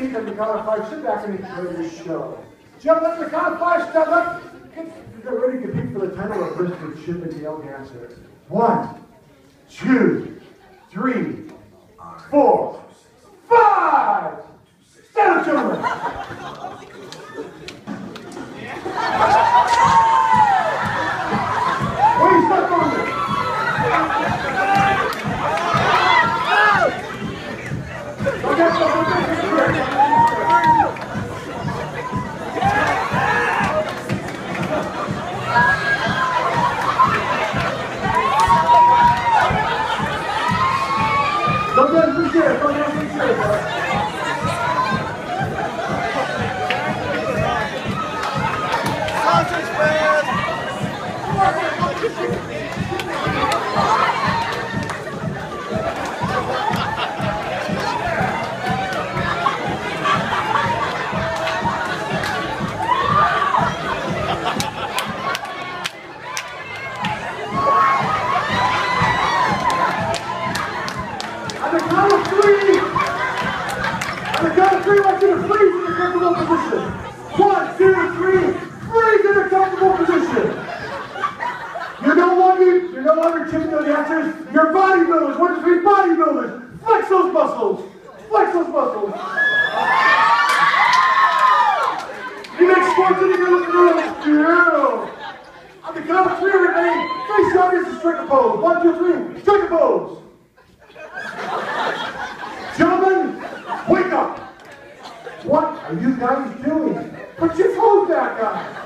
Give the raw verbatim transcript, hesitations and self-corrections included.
ladies, on the count of five, sit back and enjoy your show. Gentlemen, on the count of five, stand up. Get, get ready to compete for the title of Bristol Chip and Dale Dancer. One, two, three, four, five. Stand up, gentlemen. Wait, stop on this. Okay, so we'll take it here. Don't get too serious, don't get too serious, bro. Sausage man! On the count of three, on the count of three, I want you to freeze in a comfortable position. One, two, three, freeze in a comfortable position. You're no longer, you're no longer chipping the dancers. You're bodybuilders. One, two, three, bodybuilders. Flex those muscles. Flex those muscles. You make sports and you're looking around. Yeah. On the count of three, remain. Face the audience and strike a pose. One, two, three, strike a pose. Gentlemen, wake up! What are you guys doing? Put your phone back on!